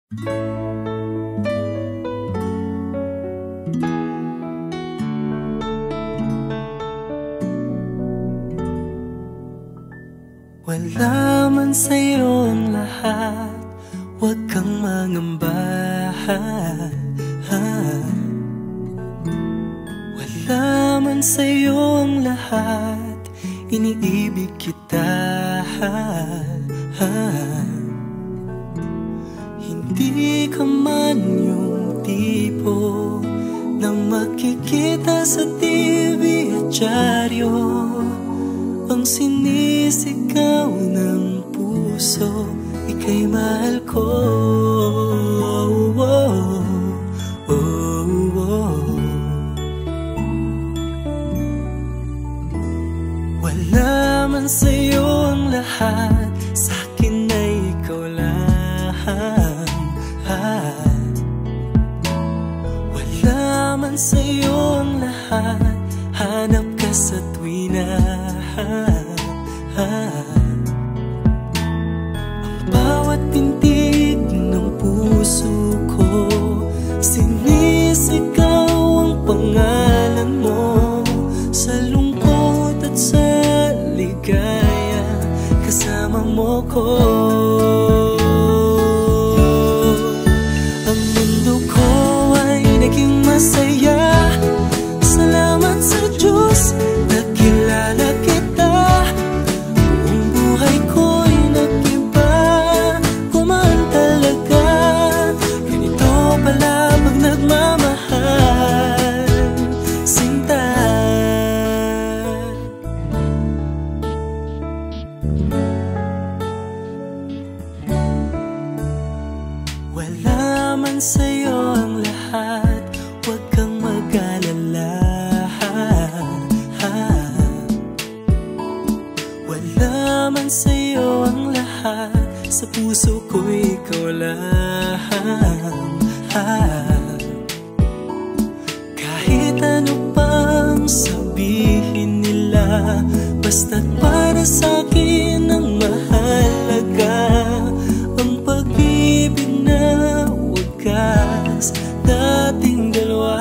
Wala man sa'yo ang lahat, huwag kang mangamba. Wala man sa'yo ang lahat, iniibig kita. Hindi ka man yung tipo na makikita sa TV at dyaryo, ang sinisigaw ng puso, ika'y mahal ko. Wala man sa'yo ang lahat, sa'kin ay ikaw lang. Wala man sa'yo ang lahat, hanap ka sa tuwina. Ang bawat tintig ng puso ko, sinisigaw ang pangalan mo. Sa lungkot at sa ligaya, kasama mo ko. Ang mundo ko ay naging masaya, salamat sa Diyos, nakilala kita. Buong buhay ko'y nag-iba, kumaan talaga. Ganito pala pag nagmamahal, sinta. Wala man sa'yo ang lahat, huwag kang mag-alala. Wala man sa'yo ang lahat, sa puso ko ikaw lang. Kahit ano pang sabihin nila, basta't para sa'kin ang mahalaga, ang pag-ibig na wagas dating dalawa.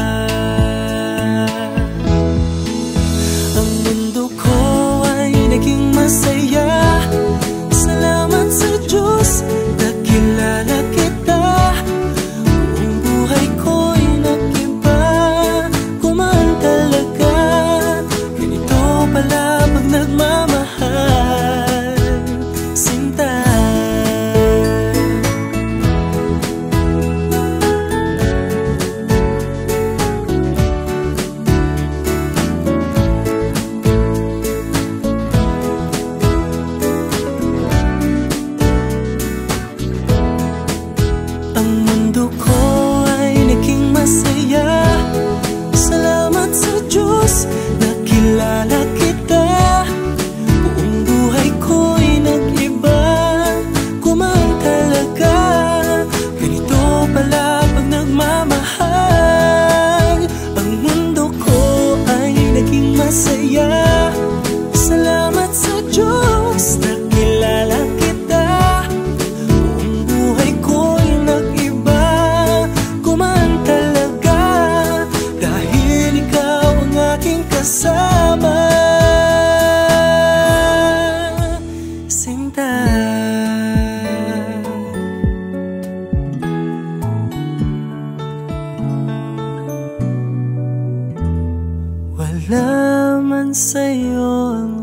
Ang mundo ko ay naging masaya, salamat sa Diyos, nakilala kita. Buong buhay ko'y nag-iba, kumaan talaga. Ganito pala pag nagmamahal, sinta. Ang mundo ko ay naging masaya, salamat sa Diyos, nakilala kita. Buong buhay ko'y nag-iba, kumaan talaga. Ganito pala pag nagmamahal. Ang mundo ko ay naging masaya, salamat sa Diyos, nakilala kita. Buong buhay ko'y nag-iba, kumaan talaga. Dahil ikaw ang aking kasama, sinta. Wala man sa'yo ang